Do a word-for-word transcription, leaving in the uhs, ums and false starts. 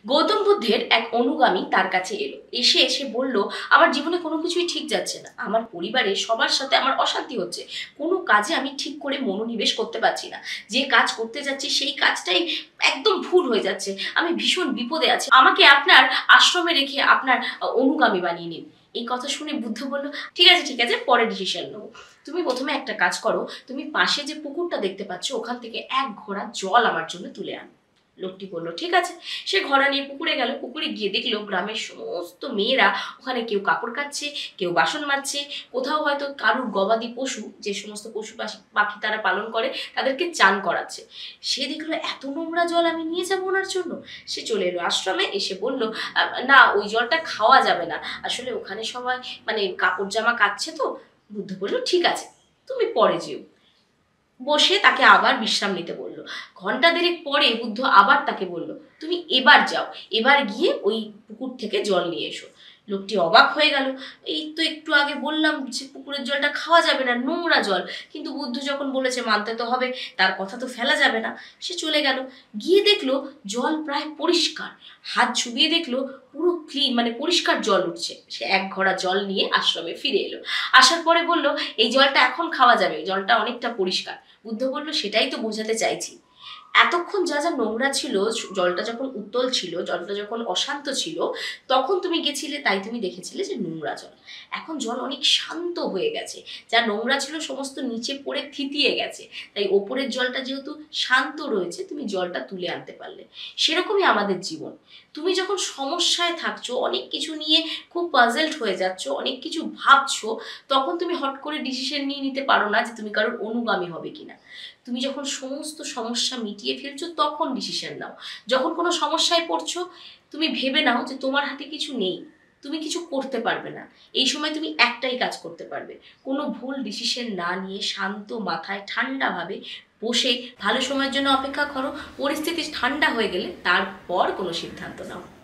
গৌতম বুদ্ধের এক অনুগামী তার কাছে এলো, এসে এসে বলল, আমার জীবনে কোনো কিছুই ঠিক যাচ্ছে না, আমার পরিবারে সবার সাথে আমার অশান্তি হচ্ছে, কোনো কাজে আমি ঠিক করে মনোনিবেশ করতে পারছি না, যে কাজ করতে যাচ্ছি সেই কাজটাই একদম ভুল হয়ে যাচ্ছে, আমি ভীষণ বিপদে আছি, আমাকে আপনার আশ্রমে রেখে আপনার অনুগামী বানিয়ে নিন। এই কথা শুনে বুদ্ধ বলল, ঠিক আছে ঠিক আছে, পরে ডিসিশন নেবো। তুমি প্রথমে একটা কাজ করো, তুমি পাশে যে পুকুরটা দেখতে পাচ্ছ ওখান থেকে এক ঘোড়া জল আমার জন্য তুলে আনো। লোকটি বলল, ঠিক আছে। সে ঘোড়া নিয়ে পুকুরে গেল, পুকুরে গিয়ে দেখলো গ্রামের সমস্ত মেয়েরা ওখানে কেউ কাপড় কাচ্ছে, কেউ বাসন মাজছে, কোথাও হয়তো কারুর গবাদি পশু, যে সমস্ত পশু পাখি তারা পালন করে, তাদেরকে চান করাচ্ছে। সে দেখলো এত নোংরা জল আমি নিয়ে যাবো ওনার জন্য। সে চলে এলো আশ্রমে, এসে বলল, না ওই জলটা খাওয়া যাবে না, আসলে ওখানে সবাই মানে কাপড় জামা কাচ্ছে তো। বুদ্ধ বলল, ঠিক আছে, তুমি পরে যেও। বসে তাকে আবার বিশ্রাম নিতে বলল। ঘন্টা দেড়েক পরে বুদ্ধ আবার তাকে বলল, তুমি এবার যাও, এবার গিয়ে ওই পুকুর থেকে জল নিয়ে এসো। লোকটি অবাক হয়ে গেল, এই তো একটু আগে বললাম যে পুকুরের জলটা খাওয়া যাবে না, নোংরা জল, কিন্তু বুদ্ধ যখন বলেছে মানতে তো হবে, তার কথা তো ফেলা যাবে না। সে চলে গেল, গিয়ে দেখলো জল প্রায় পরিষ্কার, হাত ছুবিয়ে দেখলো পুরো ক্লিন, মানে পরিষ্কার জল উঠছে। সে এক ঘড়া জল নিয়ে আশ্রমে ফিরে এলো। আসার পরে বলল, এই জলটা এখন খাওয়া যাবে, জলটা অনেকটা পরিষ্কার। বুদ্ধ বলল, সেটাই তো বোঝাতে চাইছি, এতক্ষণ যা যা নোংরা ছিল, জলটা যখন উত্তল ছিল, জলটা যখন অশান্ত ছিল, তখন তুমি গেছিলে, তাই তুমি দেখেছিলে যে নোংরা জল। এখন জল অনেক শান্ত হয়ে গেছে, যা নোংরা ছিল সমস্ত নিচে পড়ে থিতিয়ে গেছে, তাই ওপরের জলটা যেহেতু শান্ত রয়েছে, তুমি জলটা তুলে আনতে পারলে। সেরকমই আমাদের জীবন, তুমি যখন সমস্যায় থাকছো, অনেক কিছু নিয়ে খুব পাজলড হয়ে যাচ্ছ, অনেক কিছু ভাবছো, তখন তুমি হট করে ডিসিশন নিয়ে নিতে পারো না যে তুমি কারোর অনুগামী হবে কিনা। তুমি যখন সমস্ত সমস্যা মিটিয়ে ফেলছো তখন ডিসিশন নাও। যখন কোনো সমস্যায় পড়ছো, তুমি ভেবে নাও যে তোমার হাতে কিছু নেই, তুমি কিছু করতে পারবে না, এই সময় তুমি একটাই কাজ করতে পারবে, কোনো ভুল ডিসিশন না নিয়ে শান্ত মাথায় ঠান্ডাভাবে বসে ভালো সময়ের জন্য অপেক্ষা করো, পরিস্থিতি ঠান্ডা হয়ে গেলে তারপর কোনো সিদ্ধান্ত নাও।